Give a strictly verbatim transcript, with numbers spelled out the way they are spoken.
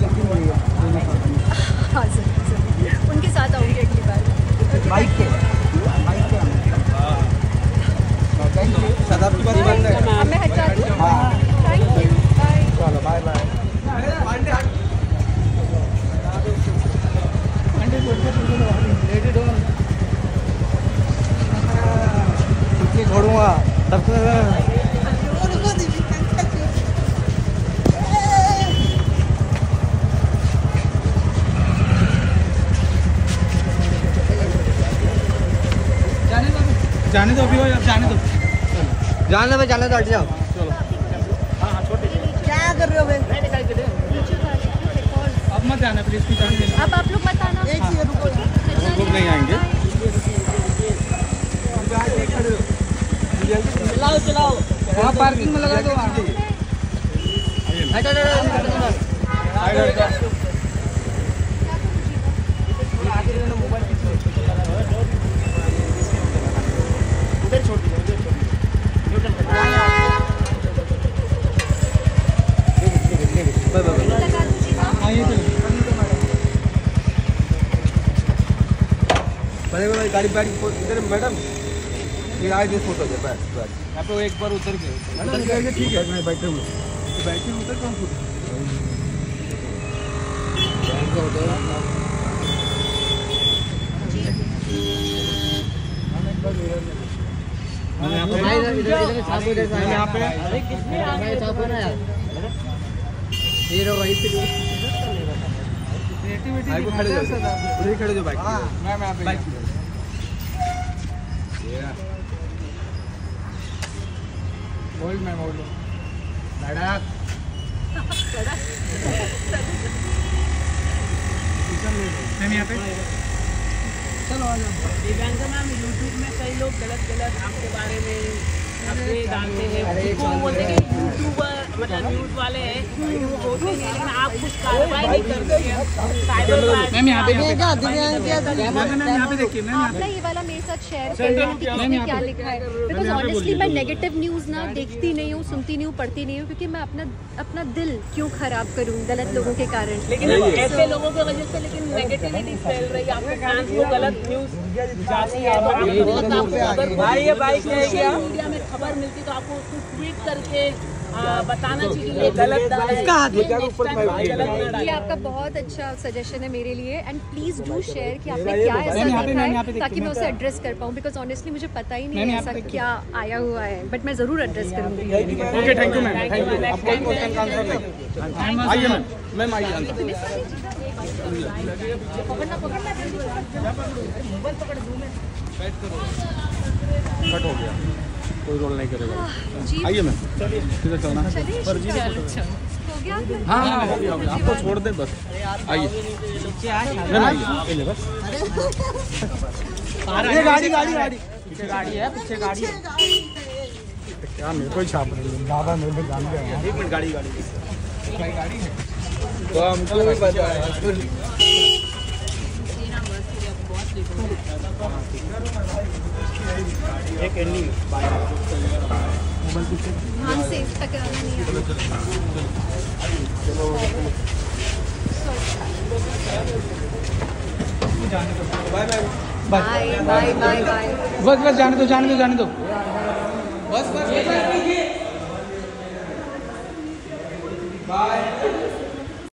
हाँ जरूर, उनके साथ आऊँगी अगली बार। बाइक पे बाइक पे थैंक यू। सदाब की बात बंद है। अब मैं हटा दूँ? हाँ थैंक यू, बाय। चलो बाय बाय। छोड़ूंगा तब जाने दो अभी, अब जाने दो, जाने दो जाने दो हट जाओ। चलो। हाँ हाँ छोटे क्या कर रहे हो भाई? अब मत जाना प्लीज, कुछ जाने देना। अब आप लोग मत आना। एक ही रुको, हम लोग नहीं आएंगे। चलाओ चलाओ वहाँ पार्किंग में लगा दो। उधर छोड़ दो, उधर छोड़ दो। भाई गाड़ी गाड़ी इधर मैडम ये आज ये फोटो दे बस बस। यहाँ पे एक बार उतर गए, उतर के ठीक है मैं बैठे हूँ बैठे उतर कौन फोटो यहाँ पे हीरो वहीं पे भाई को खड़े जाओ, उधर ही खड़े जाओ बाइक। मैं मैं यहाँ पे बाइक होल्ड मैम होल्ड लड़ाक मैम यहाँ पे चलो आ जाओ। दिव्यांका मैम, यूट्यूब में कई लोग गलत गलत आपके बारे में अपडेट डालते हैं, वो बोलते हैं कि यूट्यूबर मतलब न्यूज़ वाले हैं, वो बोलते हैं लेकिन आप कुछ कार्रवाई नहीं करते हैं। साइबर मैम यहाँ पे क्या मैम यहाँ पे देखिए मैम आप ना ये वाला मेरे साथ शेयर करना कि किसने क्या लिखा है, बिकॉज ऑनेस्टली मैं नेगेटिव न्यूज़ ना देखती नहीं हूँ, सुनती नहीं हूँ, पढ़ती नहीं हूँ, क्योंकि मैं अपना अपना दिल क्यों खराब करूँ गलत लोगों के कारण। लेकिन ऐसे लोगों की वजह से लेकिन नेगेटिविटी फैल रही है, आपके फैंस को गलत न्यूज़ जाती है, तो अगर भाई ये बाइक मीडिया में खबर मिलती तो आपको उसको ट्वीट करके आ, बताना चाहिए ये गलत है। ये आपका बहुत अच्छा सजेशन है मेरे लिए, एंड प्लीज डू शेयर कि आपने क्या ऐसा लिखा है ताकि मैं उसे एड्रेस कर पाऊँ, बिकॉज ऑनेस्टली मुझे पता ही नहीं है ऐसा क्या आया हुआ है, बट मैं जरूर एड्रेस करूँगी। Okay thank you ma'am, thank you. आपको क्वेश्चन का आंसर नहीं आइए मैम, मैम आइए आंसर कट हो गया, कोई रोल नहीं करेगा। आइए मैम, किधर चलना है? हो गया? हाँ हाँ हो गया, आपको छोड़ दे बस। आइए मैम आइए बस। ये गाड़ी गाड़ी गाड़ी पीछे गाड़ी है, पीछे गाड़ी है। क्या मेरे को छाप रही है ज़्यादा, मेरे को जान गया। एक मिनट, गाड़ी गाड़ी गाड़ी है तो हमको भी पता है। एक एंडिंग ध्यान से टकराना नहीं है। Bye bye bye bye bye bye. बस बस जाने दो जाने दो जाने दो बस बस बाय।